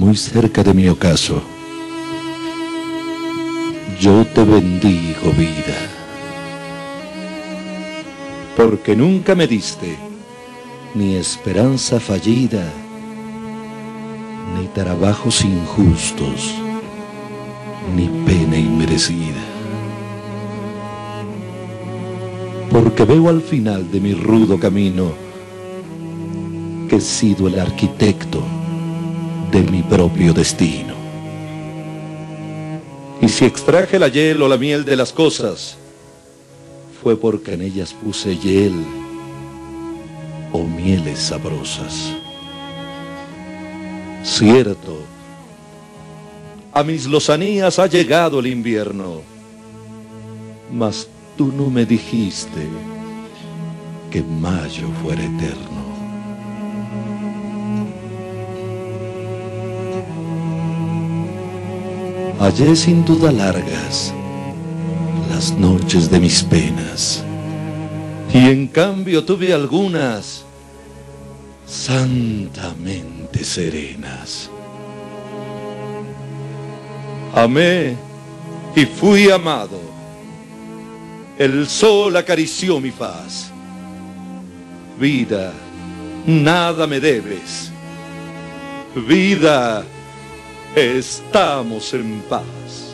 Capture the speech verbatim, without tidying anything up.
muy cerca de mi ocaso, yo te bendigo, vida, porque nunca me diste ni esperanza fallida, ni trabajos injustos, ni pena inmerecida. Porque veo al final de mi rudo camino que he sido el arquitecto de mi propio destino. Y si extraje la hiel o la miel de las cosas, fue porque en ellas puse hiel o mieles sabrosas. Cierto, a mis lozanías ha llegado el invierno, mas tú no me dijiste que mayo fuera eterno. Hallé sin duda largas las noches de mis penas, y en cambio tuve algunas santamente serenas. Amé y fui amado, el sol acarició mi faz. Vida, nada me debes. Vida, estamos en paz.